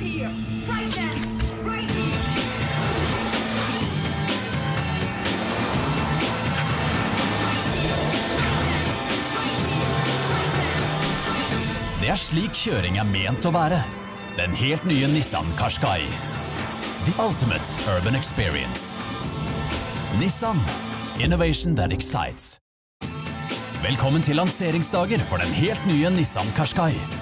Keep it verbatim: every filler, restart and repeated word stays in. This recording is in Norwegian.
Det er slik kjøring er ment å være. Den helt nye Nissan Qashqai. The ultimate urban experience. Nissan. Innovation that excites. Velkommen til lanseringsdager for den helt nye Nissan Qashqai.